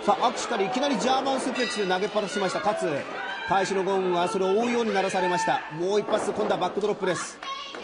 さあ、握手からいきなりジャーマンスープレックスで投げっぱなしました勝。開始のゴングはそれを追うように鳴らされました。もう一発、今度はバックドロップです。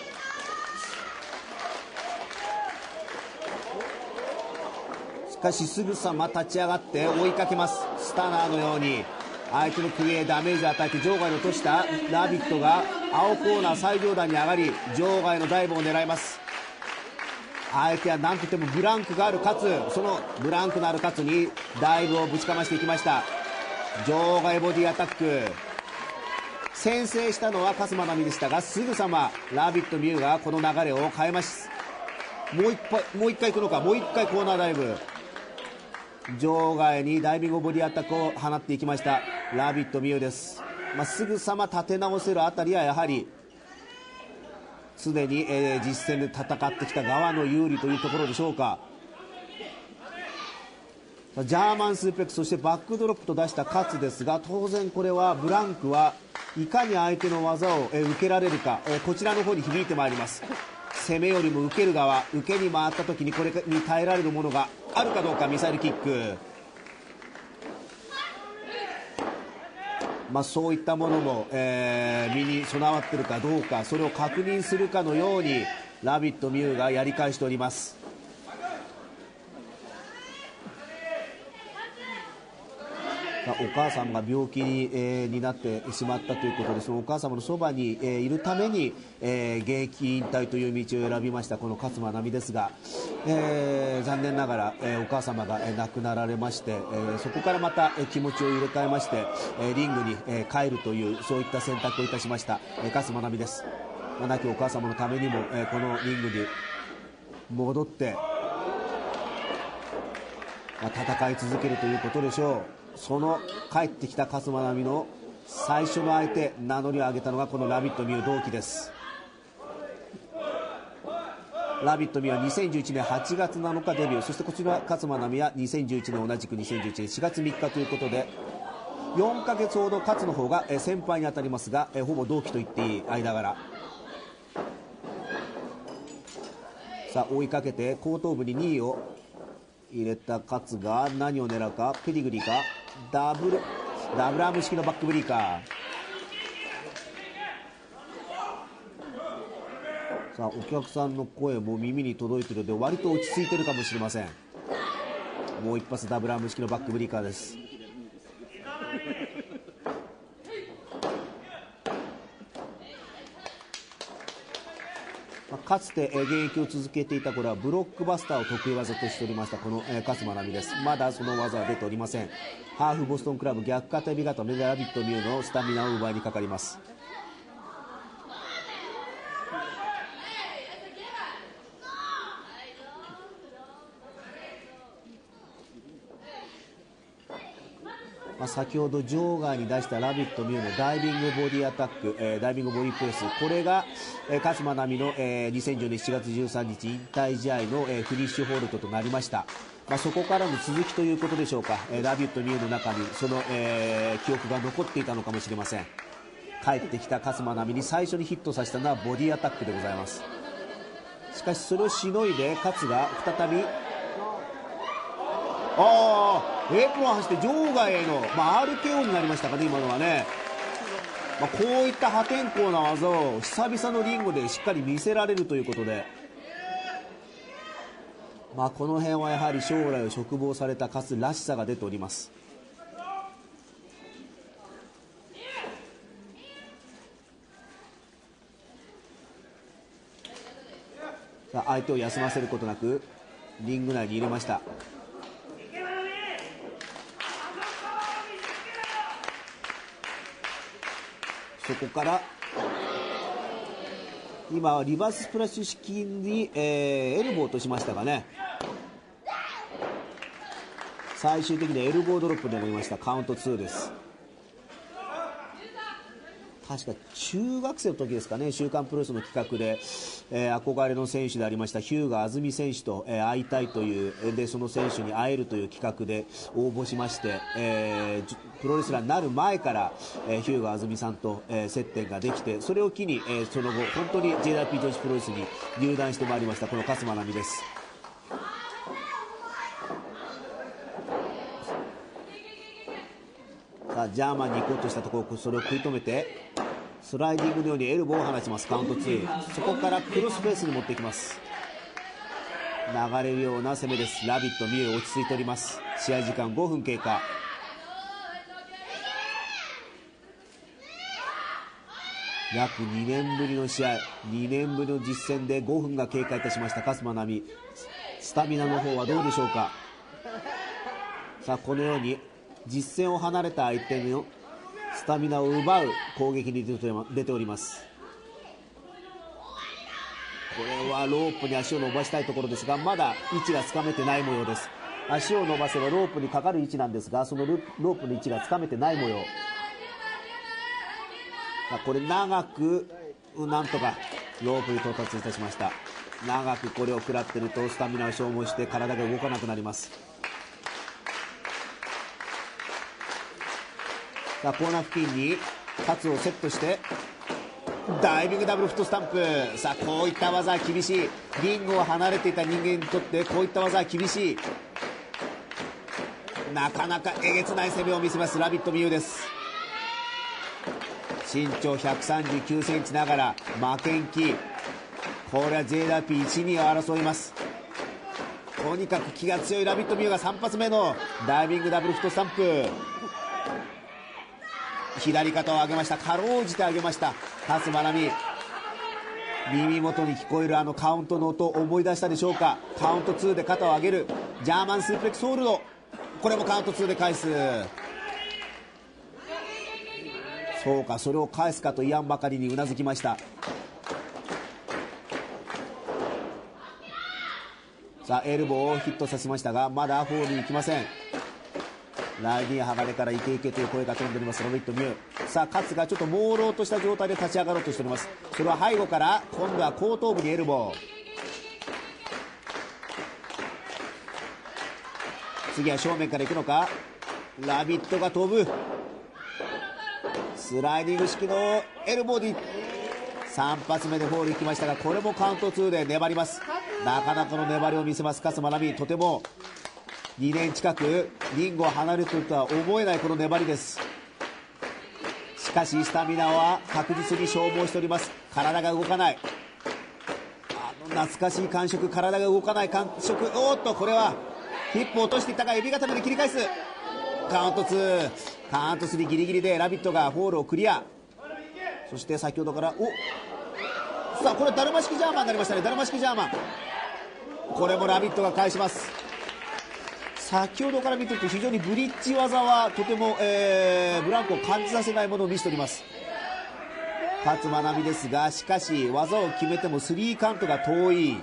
しかしすぐさま立ち上がって追いかけます。スタナーのように相手の首へダメージを与えて場外に落としたラビットが青コーナー最上段に上がり場外のダイブを狙います。相手は何といってもブランクがある勝。そのブランクのある勝にダイブをぶちかましていきました。場外ボディアタック。先制したのは勝間奈美でしたが、すぐさまラビット・ミューがこの流れを変えます。もう一回行くのか。もう一回コーナーダイブ。場外にダイビングボディアタックを放っていきましたラビット・ミューです。すぐさま立て直せるあたりはやはり常に、実戦で戦ってきた側の有利というところでしょうか。ジャーマンスープレックス、そしてバックドロップと出した勝ですが、当然これはブランクはいかに相手の技を、受けられるか、こちらの方に響いてまいります。攻めよりも受ける側、受けに回った時にこれに耐えられるものがあるかどうか。ミサイルキック、そういったものも、身に備わっているかどうか、それを確認するかのようにラビット・ミューがやり返しております。お母さんが病気になってしまったということで、そのお母様のそばにいるために現役引退という道を選びましたこの勝間奈美ですが、残念ながらお母様が亡くなられまして、そこからまた気持ちを入れ替えましてリングに帰るという、そういった選択をいたしました勝間奈美です。亡きお母様のためにもこのリングに戻って戦い続けるということでしょう。その帰ってきた勝間奈美の最初の相手、名乗りを上げたのがこのラビット・ミュー同期です。ラビット・ミューは2011年8月7日デビュー、そしてこちら勝間奈美は2011年、同じく2011年4月3日ということで、4ヶ月ほど勝の方が先輩に当たりますが、ほぼ同期と言っていい間柄。さあ追いかけて後頭部に2位を入れた勝が何を狙うか。ペディグリーか、ダブルアーム式のバックブリーカー。さあお客さんの声も耳に届いているので割と落ち着いているかもしれません。もう一発ダブルアーム式のバックブリーカーです。かつて現役を続けていた頃はブロックバスターを得意技としておりましたこの勝間奈美です。まだその技は出ておりません。ハーフボストンクラブ逆片指型のラビット・ミューのスタミナを奪いにかかります。先ほど場外に出したラビット・ミューのダイビングボディアタック、ダイビングボディプレス、これが勝間奈美の2010年7月13日引退試合のフィニッシュホールドとなりました。そこからの続きということでしょうか。ラビット・ミューの中にその記憶が残っていたのかもしれません。帰ってきた勝間奈美に最初にヒットさせたのはボディアタックでございます。しかしそれをしのいで勝が再びエプロン走って場外への、RKO になりましたかね、今のはね。こういった破天荒な技を久々のリングでしっかり見せられるということで、この辺はやはり将来を嘱望された勝らしさが出ております。相手を休ませることなくリング内に入れました。そこから今はリバーススプラッシュ式に、エルボーとしましたがね、最終的にエルボードロップでなりました。カウント2です。確か中学生の時ですかね、週刊プロレスの企画で、憧れの選手でありました日向安住選手と、会いたいというで、その選手に会えるという企画で応募しまして、プロレスラーになる前から、日向安住さんと、接点ができて、それを機に、その後本当に JWP 女子プロレスに入団してまいりましたこの勝間奈美です。 さあジャーマンに行こうとしたところ、それを食い止めてスライディングのようにエルボーを放ちます。カウント2。そこからクロスフェースに持っていきます。流れるような攻めです。ラビット、ミュー落ち着いております。試合時間5分経過。約2年ぶりの試合、2年ぶりの実戦で5分が経過いたしました勝間奈美。スタミナの方はどうでしょうか。さあこのように実戦を離れた相手のスタミナを奪う攻撃に出ております。これはロープに足を伸ばしたいところですが、まだ位置がつかめてない模様です。足を伸ばせばロープにかかる位置なんですが、そのロープの位置がつかめてない模様。これ長くなんとかロープに到達いたしました。長くこれを食らっているとスタミナを消耗して体が動かなくなります。さあコーナー付近にカツをセットしてダイビングダブルフットスタンプ。さあこういった技は厳しい。リングを離れていた人間にとってこういった技は厳しい。なかなかえげつない攻めを見せますラビットミユです。身長139センチながら負けん気。これは JWP1、2を争います。とにかく気が強いラビットミユが3発目のダイビングダブルフットスタンプ。左肩を上げました。かろうじて上げました勝間奈美。耳元に聞こえるあのカウントの音を思い出したでしょうか。カウント2で肩を上げるジャーマンスープレックスホールド。これもカウント2で返す。そうか、それを返すかと言わんばかりにうなずきました。さあエルボーをヒットさせましたがまだホールに行きません。ライディン鋼からイケイケという声が飛んでおりますロビットミュー。さあ勝がちょっと朦朧とした状態で立ち上がろうとしております。それは背後から今度は後頭部にエルボー。次は正面から行くのか。ラビットが飛ぶ。スライディング式のエルボーディ。3発目でホール行きましたがこれもカウント2で粘ります。なかなかの粘りを見せます勝間奈美。とても2年近くリングを離れているとは思えないこの粘りです。しかしスタミナは確実に消耗しております。体が動かない。懐かしい感触。体が動かない感触。おっとこれはヒップを落としていったが指固めで切り返す。カウント2カウント3ギリギリでラビットがホールをクリア。そして先ほどからさあこれダルマ式ジャーマンになりましたね。ダルマ式ジャーマン。これもラビットが返します。先ほどから見てると非常にブリッジ技はとても、ブランクを感じさせないものを見せております勝間奈美ですが、しかし技を決めてもスリーカウントが遠い。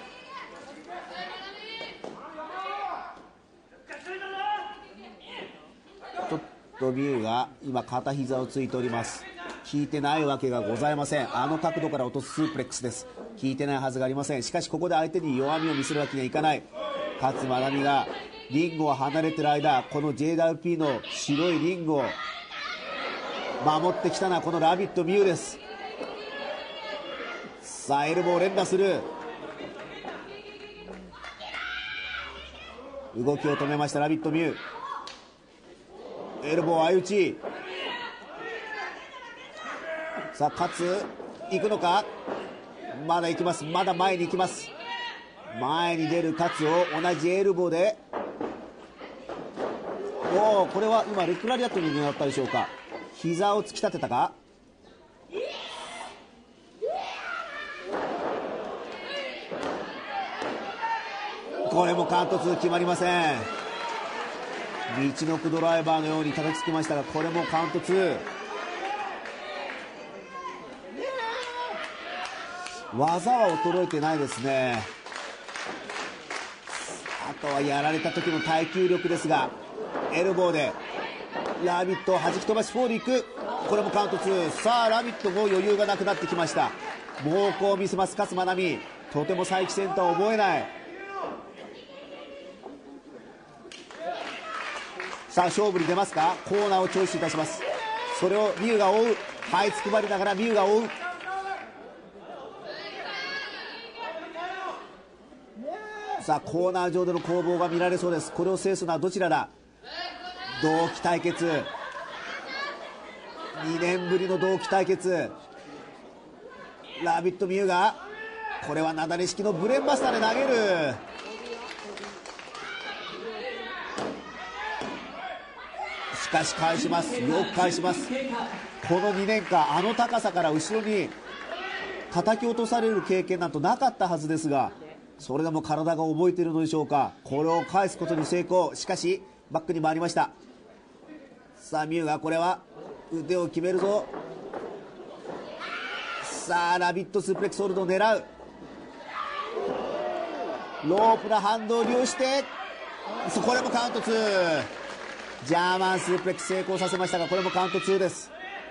ちょっとミューが今片膝をついております。効いてないわけがございません。あの角度から落とすスープレックスです。効いてないはずがありません。しかしここで相手に弱みを見せるわけにはいかない。勝間奈美がリングを離れている間、この JWP の白いリングを守ってきたのはこのラビットミューです。さあエルボーを連打する。動きを止めましたラビットミュー。エルボー相打ち。さあ勝行くのか。まだ行きます。まだ前に行きます。前に出る勝を同じエルボーでこれは今レクラリアットになったでしょうか。膝を突き立てたか。これもカウント2決まりません。道のくドライバーのように叩きつけましたがこれもカウント2。技は衰えてないですね。あとはやられた時の耐久力ですが、エルボーでラビットを弾き飛ばしフォールいく。これもカウント2。さあラビットも余裕がなくなってきました。猛攻を見せます勝間奈美。とても再起センターを覚えない。さあ勝負に出ますか。コーナーをチョイスいたします。それをミューが追う。はいつくばりながらミューが追う。さあコーナー上での攻防が見られそうです。これを制すのはどちらだ。同期対決。 2年ぶりの同期対決。ラビットミューがこれはなだれ式のブレンバスターで投げる。しかし返します。よく返します。この2年間あの高さから後ろに叩き落とされる経験なんとなかったはずですが、それでも体が覚えているのでしょうか。これを返すことに成功。しかしバックに回りました。さあミューがこれは腕を決めるぞ。さあラビットスープレックスホールドを狙う。ロープの反動を利用してこれもカウント2。ジャーマンスープレックス成功させましたが、これもカウント2です。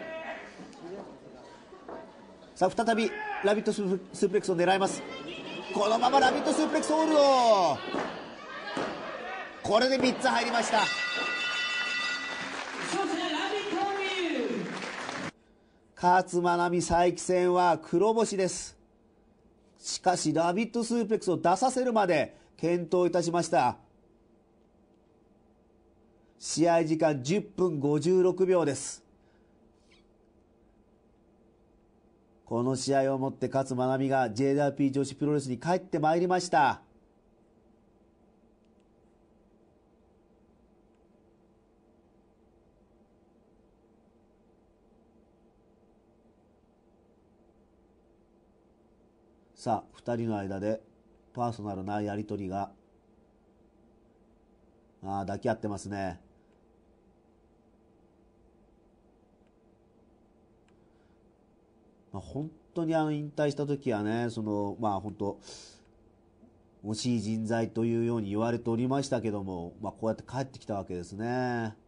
さあ再びラビットスープレックスを狙います。このままラビットスープレックスホールド。これで3つ入りました。勝間なみ佐伯戦は黒星です。しかしラビットスープレックスを出させるまで健闘いたしました。試合時間10分56秒です。この試合をもって勝間なみが JWP 女子プロレスに帰ってまいりました。さあ2人の間でパーソナルなやり取りが抱き合ってますね。本当に引退した時はね、本当惜しい人材というように言われておりましたけども、こうやって帰ってきたわけですね。